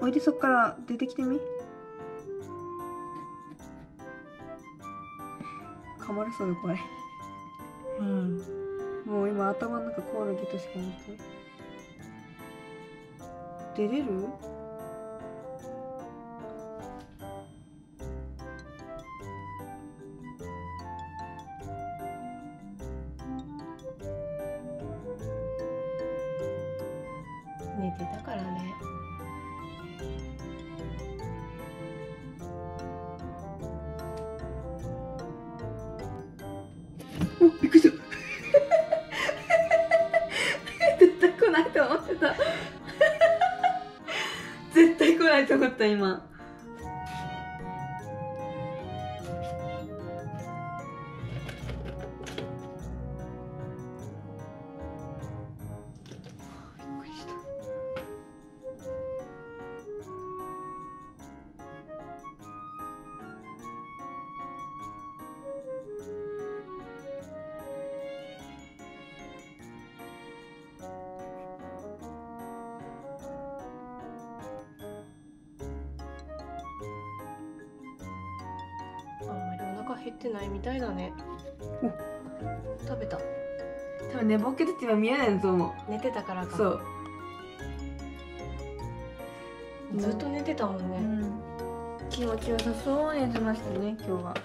おいで、そっから出てきてみ。噛まれそうで怖い。 うん。 もう今頭の中コオロギとしか思ってない。出れる？ 寝てたからね。 お、びっくりした。絶対来ないと思ってた。絶対来ないと思った今。びっくりした。 あんまりお腹減ってないみたいだね。食べた。 多分寝ぼけてて今見えないと思寝てたからう。 か。 そう。 ずっと寝てたもんね。 気持ちよさそうに寝てましたね、今日は。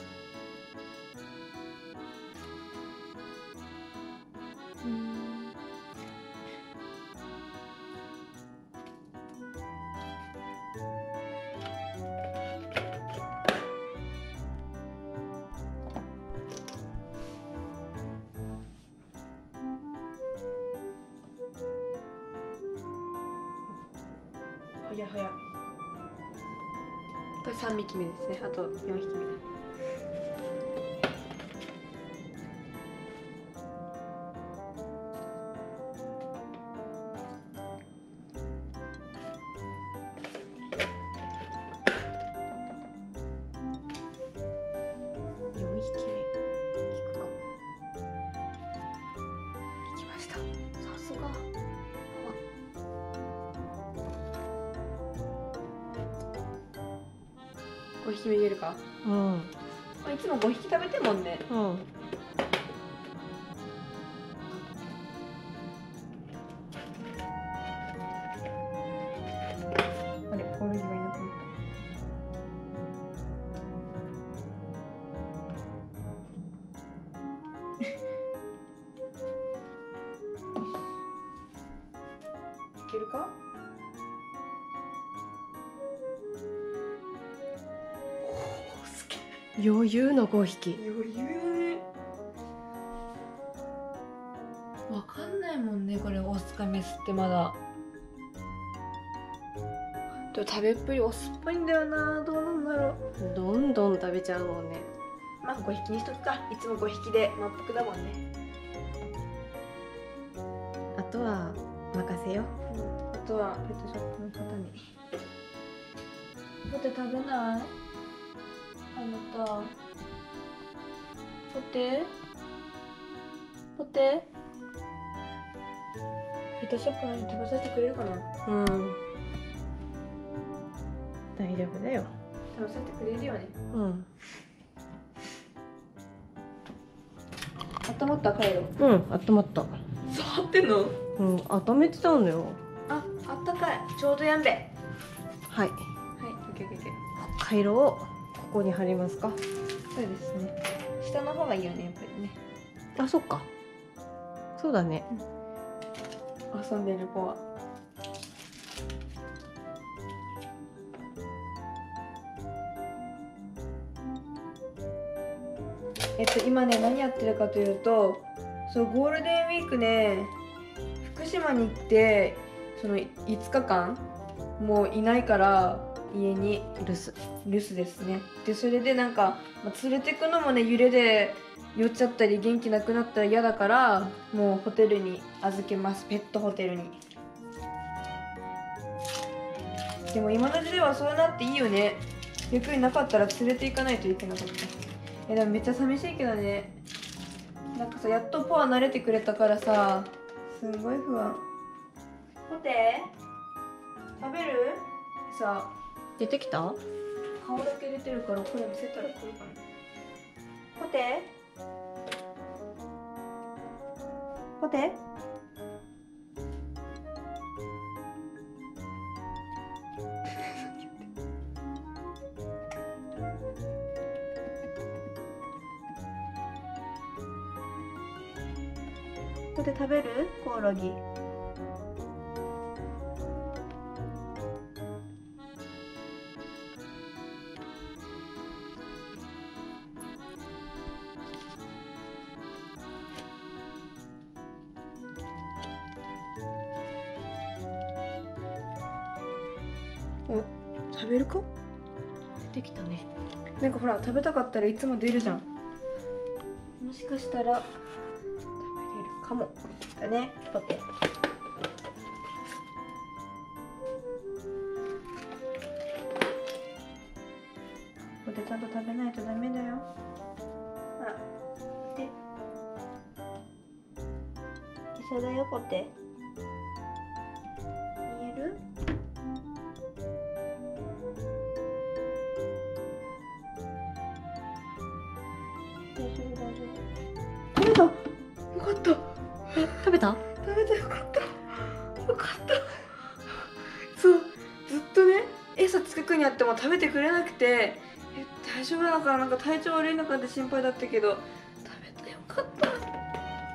早い早い。これ3匹目ですね。あと4匹目。 4匹目。聞くか。 行きました。 さすが。 5匹目入れるか。 うん。 いつも5匹食べてるもんね。 うん。 あれ、コオロギがいなくなった。いけるか？おー、すげえ。 余裕の5匹。 余裕だね。わかんないもんね、これオスかメスってまだ。でも食べっぷりオスっぽいんだよな。どうなんだろう。 どんどん食べちゃうもんね。 まあ5匹にしとくか。いつも5匹で満腹だもんね。 あとは任せよ。 あとはペットショップの方に。ポテ食べない？あなた。ポテ？ポテ？ペットショップの人食べさせてくれるかな？ うん。大丈夫だよ。 食べさせてくれるよね。 うん。 温まったカイロ。 うん、温まった。 触ってんの？ うん、温めてたんだよ。 あ、あったかい。ちょうどやんべ。はい、 はい。 オッケーオッケーオッケー。 回路をここに貼りますか。 そうですね。下の方がいいよね、やっぱりね。 あ、そっか。そうだね。 遊んでる子は。今ね、何やってるかというと、そう、ゴールデンウィークね、福島に行って、その5日間もういないから家に留守。 留守ですね。でそれでなんか、連れてくのもね、揺れで酔っちゃったり元気なくなったら嫌だから、もうホテルに預けます。ペットホテルに。でも今の時代はそうなっていいよね。逆になかったら連れて行かないといけなかった。でもめっちゃ寂しいけどね。なんかさ、やっとポア慣れてくれたからさ、すんごい不安。ポテ食べる？ さ、 出てきた？ 顔だけ出てるからこれ見せたら来るかな。ポテポテポテ食べる？コオロギ。お、食べるか？ 出てきたね。 なんかほら食べたかったらいつも出るじゃん。もしかしたら食べれるかもだね。ポテポテちゃんと食べないとダメだよ。あ、ポテ餌だよ。ポテ見える？大丈夫大丈夫。食べた。よかった。 食べた？ 食べた。よかった。よかった。そう、ずっとね餌近くにあっても食べてくれなくて、大丈夫なのかな、なんか体調悪いのかって心配だったけど、食べた。よかった。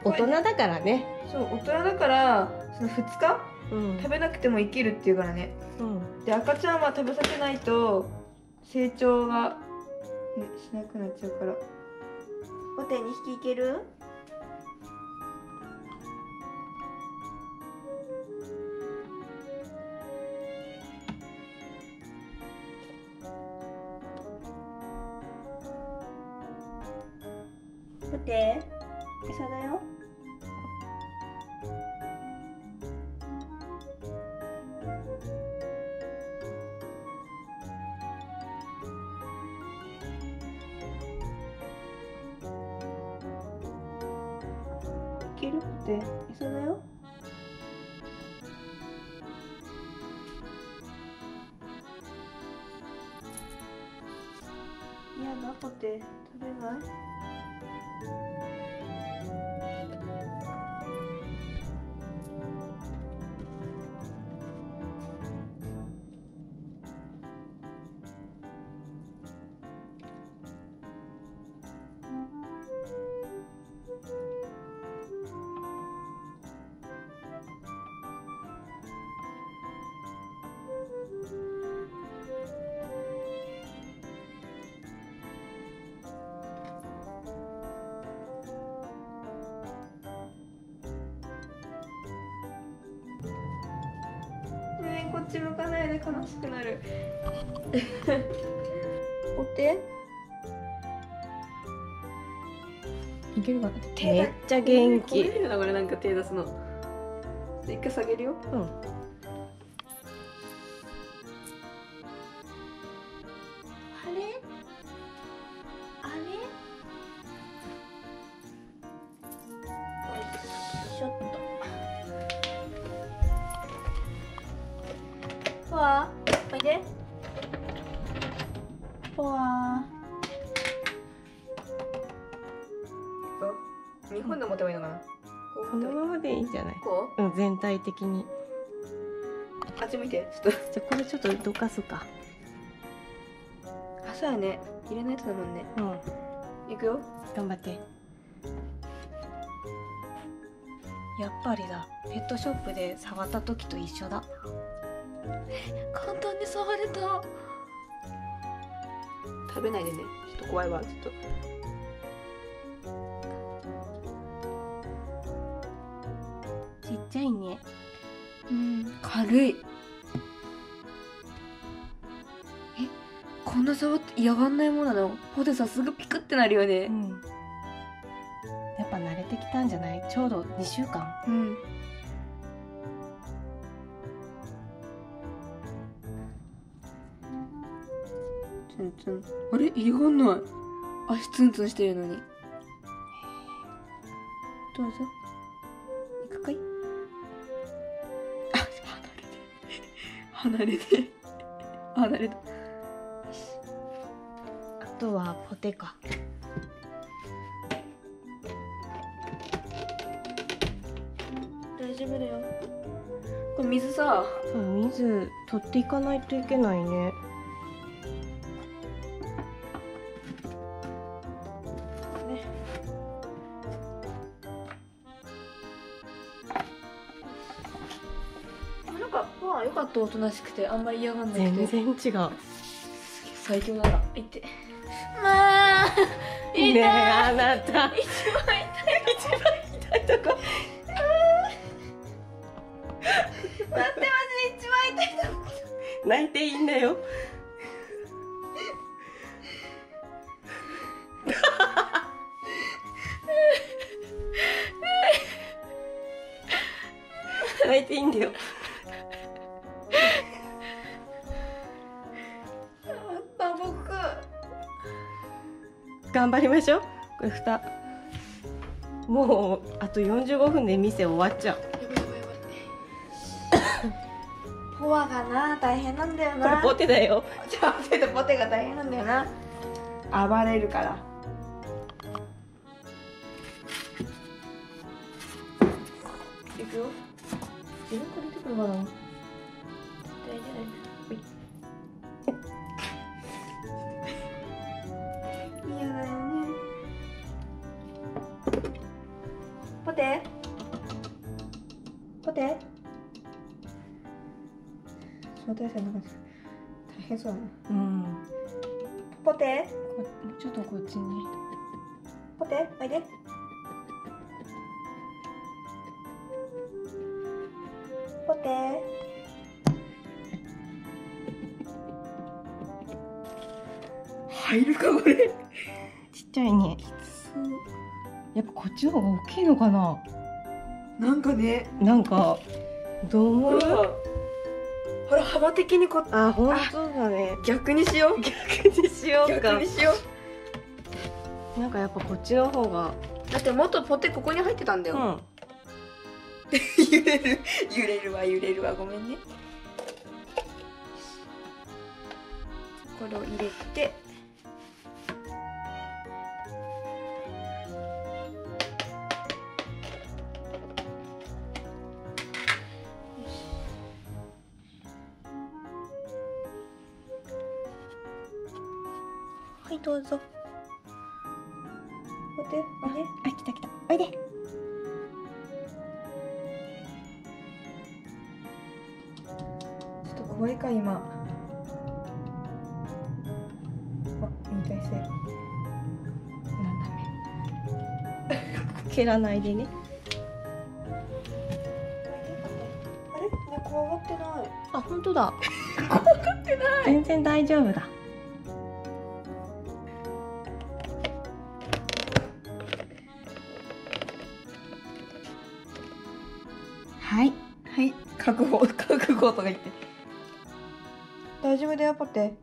大人だからね。 そう、大人だからその2日、 うん、 食べなくても生きるっていうからね。 うん、 で、赤ちゃんは食べさせないと成長が、ね、しなくなっちゃうから。ポテ2匹いける？ポテ餌だよ。いける？ポテ餌だよ。やだ、ポテ食べない？こっち向かないで、悲しくなる。ポテいけるかな。めっちゃ元気。 これだからなんか手出すの。一回下げるよ。 うん。 あれ？あれ？よいしょっと。ポワー、おいで。ポワー。2本で持てばいいのかな。 このままでいいんじゃない？ こうん、全体的に。 う？あっち向いて、ちょっと。 じゃあこれちょっとどかすか。 あ、そうやね。入れないとだもんね。 うん。 いくよ。 頑張って。やっぱりだ。ペットショップで触った時と一緒だ。 簡単に触れた。食べないでね。ちょっと怖いわ。ちょっと。 ちっちゃいね。 うん、軽い。こんな触って嫌がんないものなの？ポテさすぐピクってなるよね。 うん。やっぱ慣れてきたんじゃない？ちょうど2週間。 うん。ツンツン。あれ？嫌がんない。足ツンツンしてるのに。どうぞ。行くかい？あ、離れて。離れて。 あ、慣れた。 あとはポテか。 大丈夫だよ。これ水さ、 そう、水取っていかないといけないね。 なんかパン良かった、おとなしくてあんまり嫌がんなくて全然違う。 最強だな。いって、まあ痛いねえ、あなた。 一番痛いとこ待って、マジで一番痛いとこ。 泣いていいんだよ。泣いていいんだよ。 打撲。 頑張りましょう。これ蓋。もうあと45分で店終わっちゃう。 ポアがな、大変なんだよこな。 れポテだよ。 じゃあポテが大変なんだよな。暴れるから。いくよ。自分から出てくるかな。大丈夫。嫌だよね。ポテ。ポテ。招待生なんか大変そうだな。 うん。 ポテ。 ちょっとこっちに。 ポテ、おいで。ポテ。入るかこれ。 ちっちゃいね。やっぱこっちの方が大きいのかな。 なんかね。 なんかどう思う？ ほら幅的にこあ、本当だね。 逆にしよう。 逆にしようか。 逆にしよう。 なんかやっぱこっちの方が。 だってもっとポテここに入ってたんだよ。 うん。 揺れる揺れるわ、ごめんね。これを入れて。はい、どうぞ。ポテ、おいで。 あ、来た来た。おいで。 ちょっと怖いか今。あ、引退制。 蹴らないでね。 あれ、ね、怖がってない。 あ、本当だ。 怖がってない。 全然大丈夫だ。はい。 はい、覚悟とか言って。大丈夫だよ、ポテ。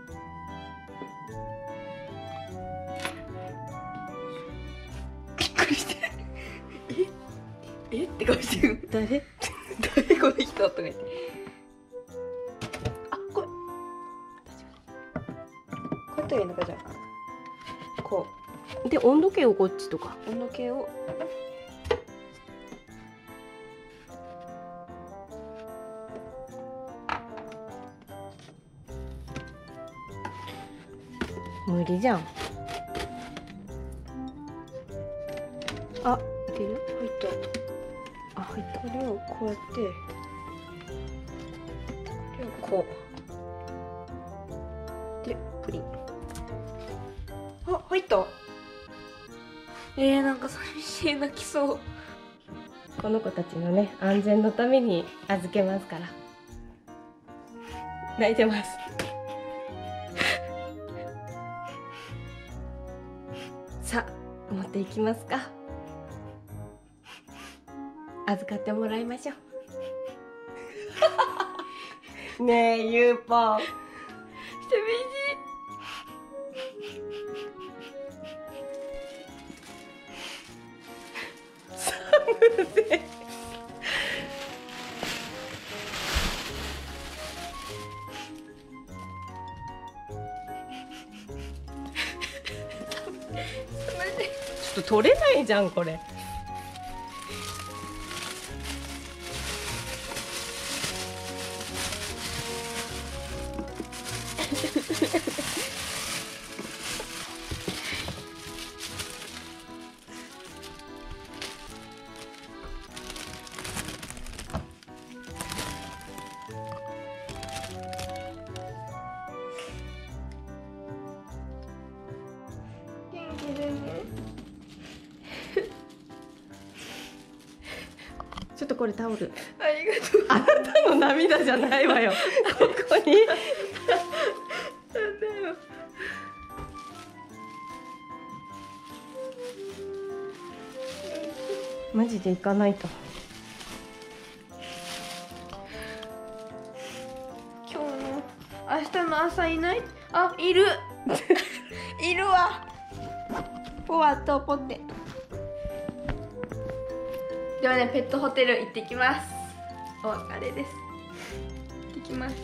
びっくりして。えって顔してる。 誰？ 誰この人とか言って。あ、これ。こうやったらいいのか、じゃあ。こで、温度計をこっちとか。 う、温度計を。 無理じゃん。あ、いける？ 入った。 あ、入った。 これをこうやって。これをこう。で、プリン。あ、入った。なんか寂しい、泣きそう。 この子たちのね、安全のために預けますから。泣いてます。さあ、持っていきますか。預かってもらいましょう。ねえ、ゆうぽん。 寂しい。 と取れないじゃんこれ。 元気でね。 ちょっとこれタオル。 ありがとう。 あなたの涙じゃないわよ。ここに。 なんだよ。 マジで行かないと。 今日の明日の朝いない？あ、いる。いるわ。ポワとポテ。ではね、ペットホテル行ってきます。お別れです。行ってきます。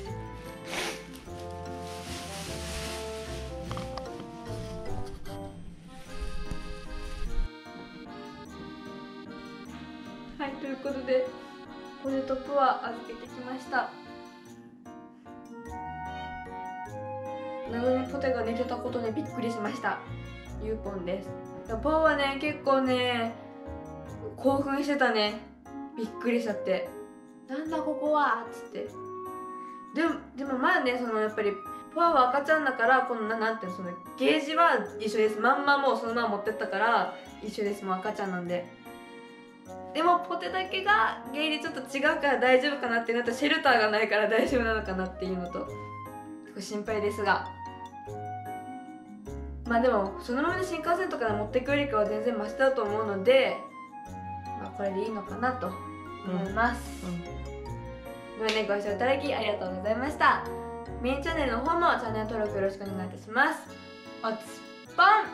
はい、ということでポテトプア預けてきました。なのにポテが寝てたことにびっくりしました。ゆうぽんです。ポンはね、結構ね興奮してたね。びっくりしちゃって、なんだここはっつって。でもまあね、そのやっぱりポアは赤ちゃんだから、このなんていうの、そのゲージは一緒です。まんまもうそのまま持ってったから一緒です。もう赤ちゃんなんで。でもポテだけがゲージちょっと違うから大丈夫かなってなったら、シェルターがないから大丈夫なのかなっていうのと少し心配ですが、まあでもそのままで新幹線とかで持っていくよりかは全然マシだと思うので、まあこれでいいのかなと思います。ではね、ご視聴いただきありがとうございました。メインチャンネルの方もチャンネル登録よろしくお願いいたします。おつぽん。